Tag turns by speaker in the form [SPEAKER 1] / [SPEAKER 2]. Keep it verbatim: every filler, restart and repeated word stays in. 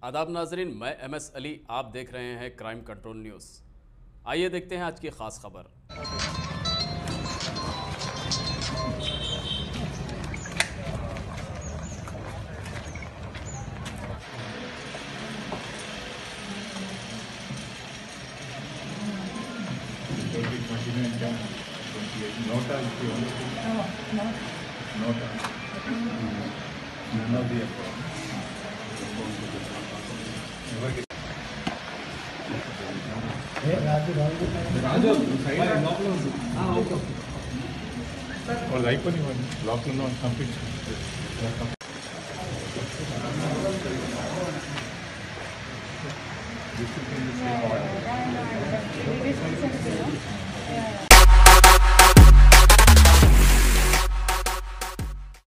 [SPEAKER 1] आदाब नाजरीन, मैं एम एस अली, आप देख रहे हैं क्राइम कंट्रोल न्यूज़। आइए देखते हैं आज की खास खबर।
[SPEAKER 2] Nota is the only thing. No, Nota. None of the account. Raju, side lock lo undu. Ah, okay, okay. Or అయిపోయింది మరి lock lo complete This is in the same order.